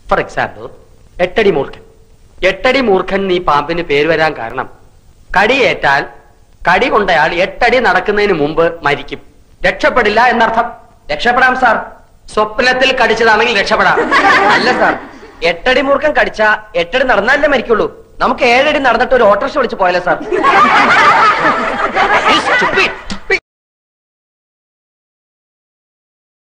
For example 8 അടി മൂർഖൻ. 8 അടി മൂർഖൻ ഈ പാമ്പിന് പേര് വരാൻ കാരണം കടിയേറ്റാൽ കടി കൊണ്ടയാൾ 8 അടി നടക്കുന്നതിന് മുമ്പ് മരിക്കും. രക്ഷപ്പെടില്ല എന്നർത്ഥം. രക്ഷപ്പെടാം സാർ. സ്വപ്നത്തിൽ കടിച്ചതാണെങ്കിൽ രക്ഷപ്പെടാം. അല്ല സാർ, 8 അടി മൂർഖൻ കടിച്ച 8 അടി നടന്നാലേ മരിക്കുള്ളൂ. നമുക്ക് 7 അടി നടന്നിട്ട് ഒരു ഓട്ടോറിക്ഷ വിളിച്ച് പോയാലോ സാർ?